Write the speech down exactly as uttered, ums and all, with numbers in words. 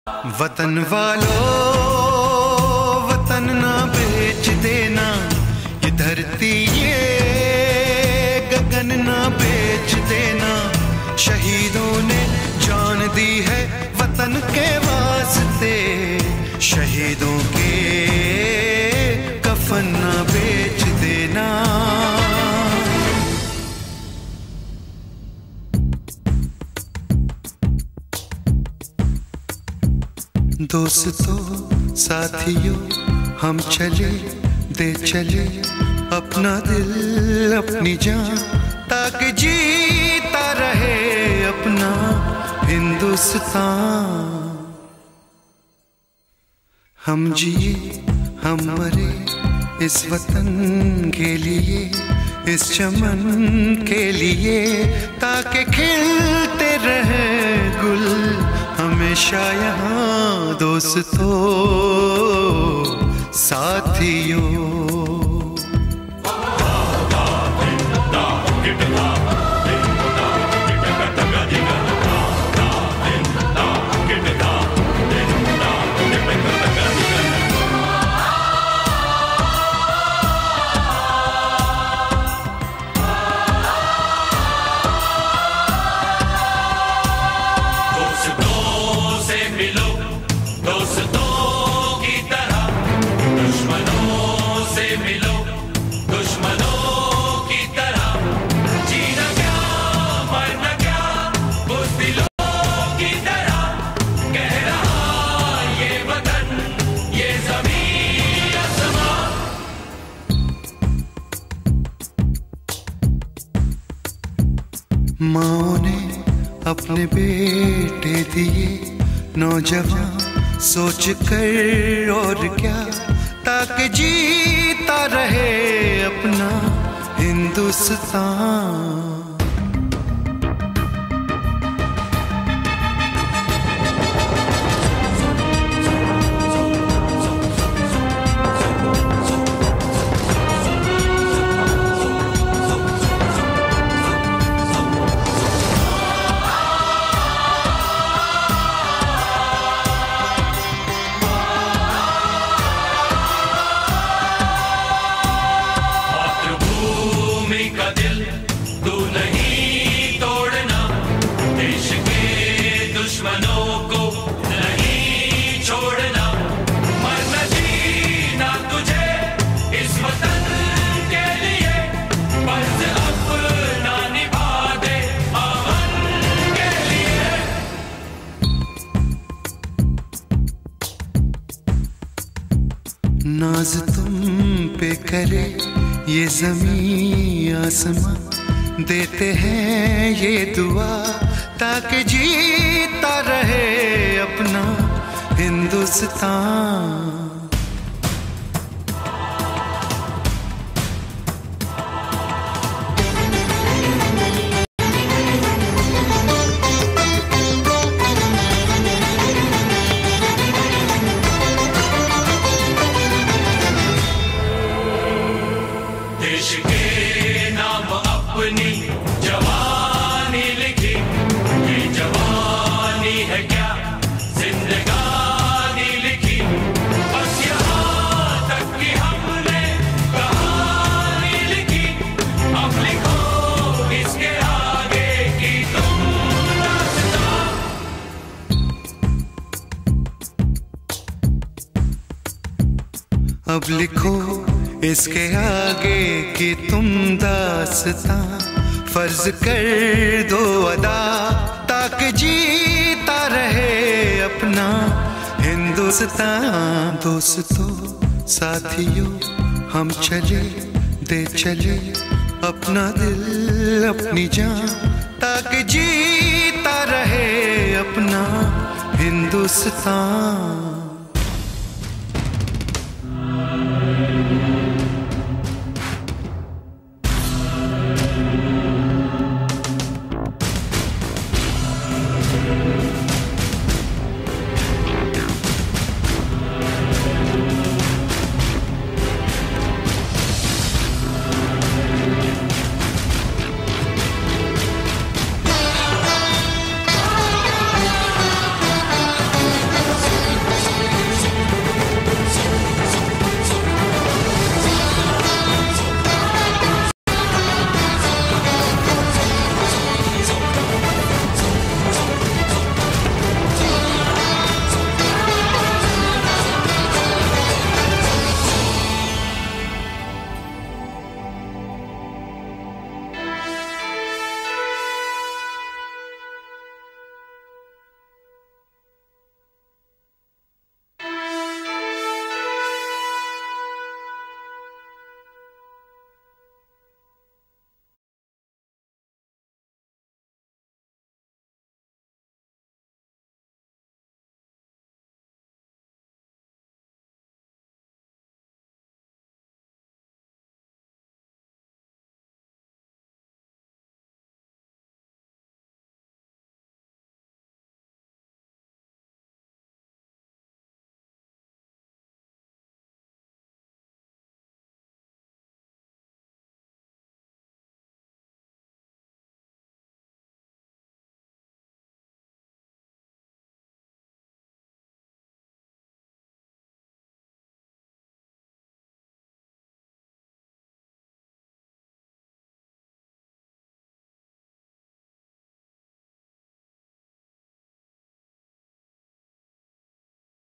वतन वालों वतन ना बेच देना, ये धरती ये गगन ना बेच देना। शहीदों ने जान दी है वतन के वास्ते, शहीदों के कफन ना बेच देना। दोस्तों साथियों हम चले दे चले अपना दिल अपनी जान, ताकि जीता रहे अपना हिंदुस्तान। हम जिए हम मरे इस वतन के लिए, इस चमन के लिए, ताकि खिलते रहे गुल हमेशा यहाँ। दोस्तों साथियों माँ ने अपने बेटे दिए नौजवान सोच कर और क्या, ताकि जीता रहे अपना हिंदुस्तान। नाज तुम पे करे ये ज़मीं आसमां, देते हैं ये दुआ ताकि जीता रहे अपना हिंदुस्तान। देश के नाम अपनी जवानी लिखी, ये जवानी है क्या जिंदगानी लिखी। बस यहाँ तक कि हमने कहानी लिखी, अब लिखो इसके आगे की तुम दास्तां। अब लिखो इसके आगे की तुम दास्तां, फर्ज कर दो अदा ताकि जीता रहे अपना हिंदुस्तान। दोस्तों साथियों हम चले दे चले अपना दिल अपनी जान, ताकि जीता रहे अपना हिंदुस्तान।